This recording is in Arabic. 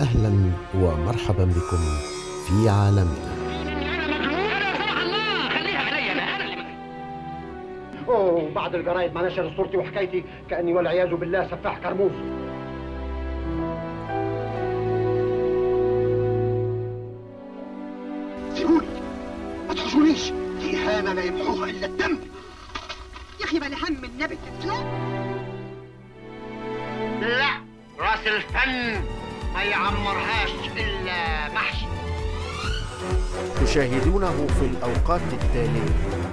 أهلا ومرحبا بكم في عالمنا. اوه، بعض الجرايد ما نشر صورتي وحكايتي كأني والعياذ بالله سفاح كرموز. سيبوني، ما تخشونيش، دي إهانة لا يمحوها إلا الدم. يا أخي بلا هم النبي تتلو. لا، راس الفن ما يعمرهاش إلا محشي. تشاهدونه في الأوقات التالية.